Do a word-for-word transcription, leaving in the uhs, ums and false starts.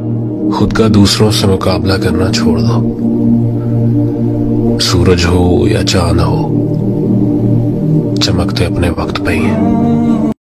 खुद का दूसरों से मुकाबला करना छोड़ दो। सूरज हो या चांद हो, चमकते अपने वक्त पे ही हैं।